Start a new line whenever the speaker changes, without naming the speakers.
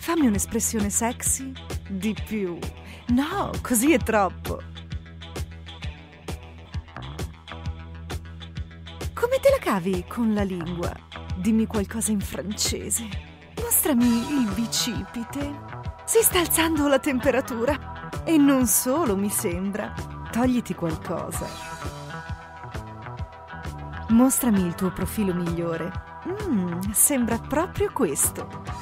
Fammi un'espressione sexy di più. No, così è troppo. Come te la cavi con la lingua? Dimmi qualcosa in francese. Mostrami il bicipite. Si sta alzando la temperatura. E non solo, mi sembra. Togliti qualcosa. Mostrami il tuo profilo migliore. Sembra proprio questo.